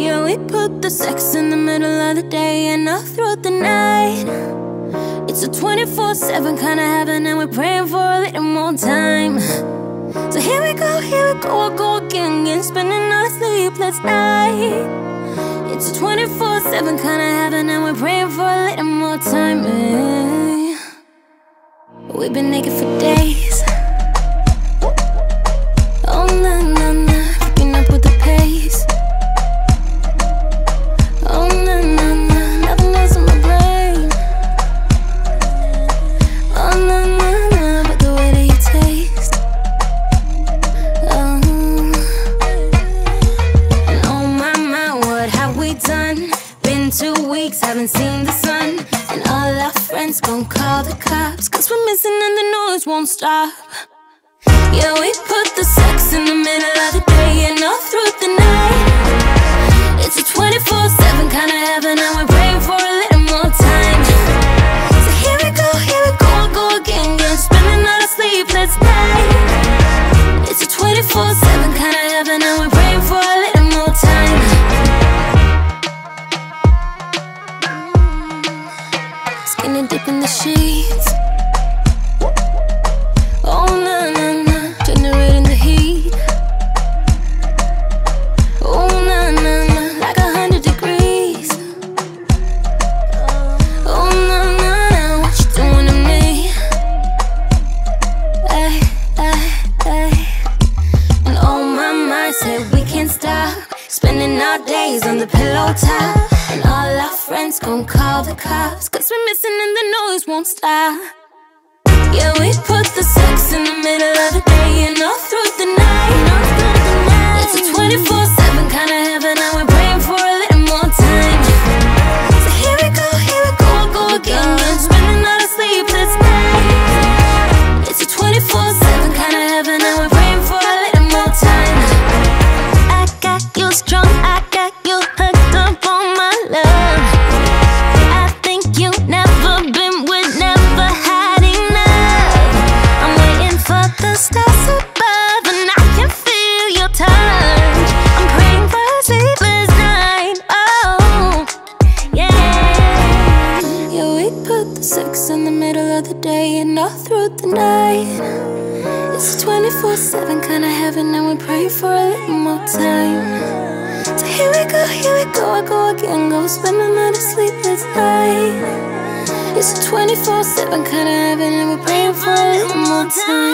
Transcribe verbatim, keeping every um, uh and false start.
Yeah, we put the sex in the middle of the day and all throughout the night. It's a twenty-four seven kind of heaven, and we're praying for a little more time. So here we go, here we go, I go again, again, spending all the sleepless night. It's a twenty-four seven kind of heaven, and we're praying for a little more time. eh. We've been naked for days. Oh, na na na, keeping up with the pace. Oh, na na na, nothing else in my brain. Oh, na na na, but the way that you taste. Oh, and oh my my, what have we done? Been two weeks, haven't seen the sun, and all our friends gon' call the cops, 'cause we're missing and the noise won't stop. Yeah, we put the sex in the middle of the day and all through the night. It's a twenty-four seven kind of heaven, and we're praying for a little more time. So here we go, here we go, I go again, again, spending all the sleepless night. It's a twenty-four seven kind of heaven, and we're praying for a little more time. Skinny dip in the sheets. Oh, na na na, generating the heat. Oh, na na na, like a hundred degrees. Oh, na na na, what you doing to me? Ay, ay, ay. And oh my mind said we can't stop, spending our days on the pillow top, and all our friends gon' call the cops, 'cause we're missing and the noise won't stop. Yeah, we put the sex in the middle of the day and all through the night. It's a twenty-four seven kind of heaven, and we're praying for a little more time. So here we go, here we go, I go again, again, spending all the sleepless night. It's a twenty-four seven kind of heaven, and we're praying for a little more time. I got you strong, I got you hooked up on my love. I think you never been with, never had enough. I'm waiting for the stars above, and I can feel your touch. I'm praying for a sleepless night. Oh, yeah. Yeah, we put the sex in the middle of the day and all through the night. It's a twenty-four seven kind of heaven, and we pray for a little more time. So here we go, here we go, I go again, go spending all the sleepless night. It's a twenty-four seven kind of heaven, and we're praying for a little more time.